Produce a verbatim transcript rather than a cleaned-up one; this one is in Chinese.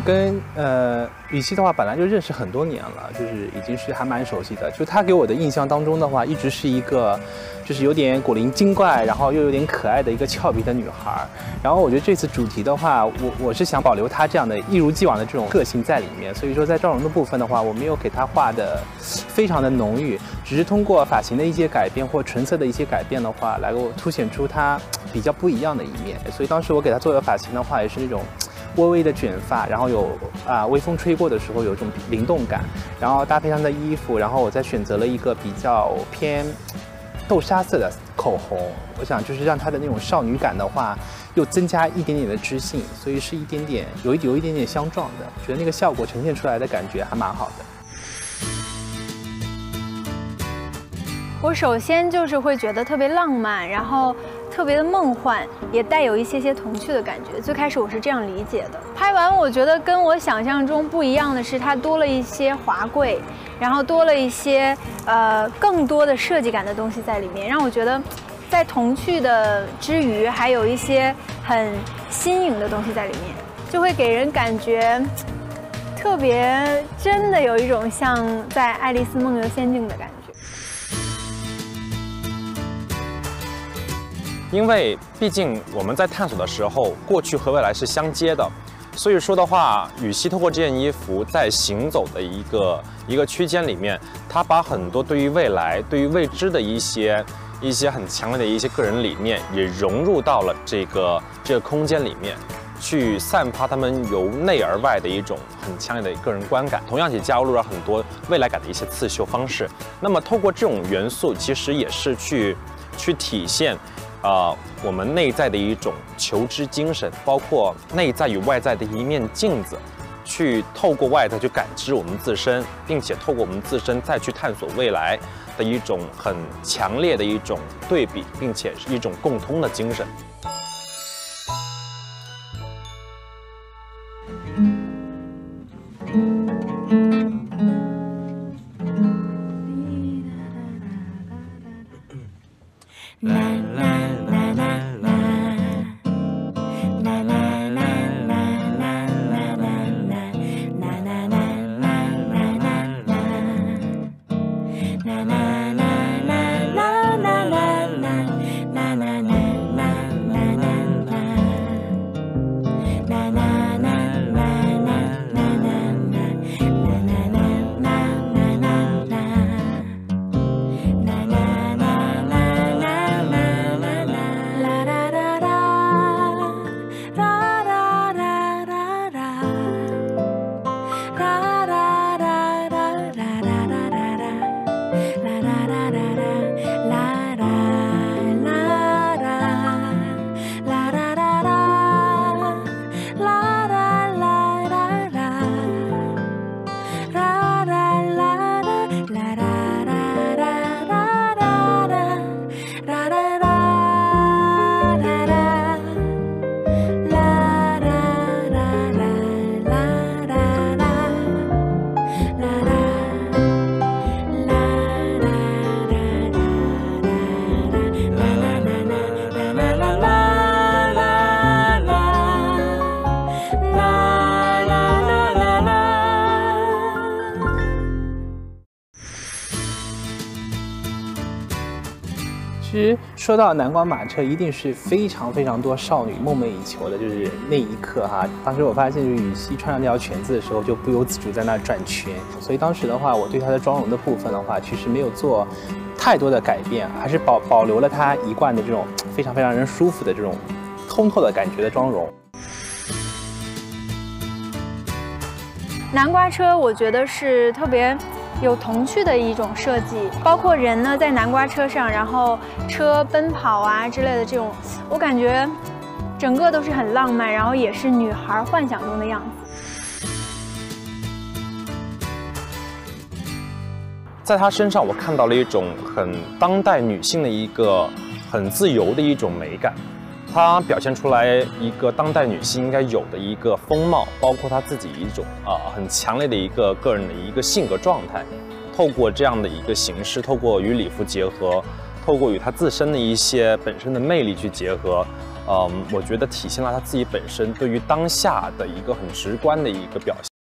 跟呃雨熙的话，本来就认识很多年了，就是已经是还蛮熟悉的。就她给我的印象当中的话，一直是一个就是有点古灵精怪，然后又有点可爱的一个俏皮的女孩。然后我觉得这次主题的话，我我是想保留她这样的一如既往的这种个性在里面。所以说在妆容的部分的话，我没有给她画的非常的浓郁，只是通过发型的一些改变或唇色的一些改变的话，来给我凸显出她比较不一样的一面。所以当时我给她做的发型的话，也是那种微微的卷发，然后有啊微风吹过的时候有一种灵动感，然后搭配上的衣服，然后我再选择了一个比较偏豆沙色的口红，我想就是让她的那种少女感的话，又增加一点点的知性，所以是一点点有一有一点点相撞的，觉得那个效果呈现出来的感觉还蛮好的。 我首先就是会觉得特别浪漫，然后特别的梦幻，也带有一些些童趣的感觉。最开始我是这样理解的。拍完我觉得跟我想象中不一样的是，它多了一些华贵，然后多了一些呃更多的设计感的东西在里面，让我觉得在童趣的之余，还有一些很新颖的东西在里面，就会给人感觉特别真的有一种像在爱丽丝梦游仙境的感觉。 因为毕竟我们在探索的时候，过去和未来是相接的，所以说的话，雨熙透过这件衣服在行走的一个一个区间里面，他把很多对于未来、对于未知的一些一些很强烈的一些个人理念，也融入到了这个这个空间里面，去散发他们由内而外的一种很强烈的个人观感。同样也加入了很多未来感的一些刺绣方式。那么透过这种元素，其实也是去去体现。呃，我们内在的一种求知精神，包括内在与外在的一面镜子，去透过外在去感知我们自身，并且透过我们自身再去探索未来的一种很强烈的一种对比，并且是一种共通的精神。 其实说到南瓜马车，一定是非常非常多少女梦寐以求的，就是那一刻哈。当时我发现，就是雨熙穿上那条裙子的时候，就不由自主在那转圈。所以当时的话，我对她的妆容的部分的话，其实没有做太多的改变，还是保保留了她一贯的这种非常非常让人舒服的这种通透的感觉的妆容。 南瓜车，我觉得是特别有童趣的一种设计，包括人呢在南瓜车上，然后车奔跑啊之类的这种，我感觉整个都是很浪漫，然后也是女孩幻想中的样子。 在她身上，我看到了一种很当代女性的一个很自由的一种美感。她表现出来一个当代女性应该有的一个风貌，包括她自己一种啊、呃、很强烈的一个个人的一个性格状态。透过这样的一个形式，透过与礼服结合，透过与她自身的一些本身的魅力去结合， 嗯，我觉得体现了他自己本身对于当下的一个很直观的一个表现。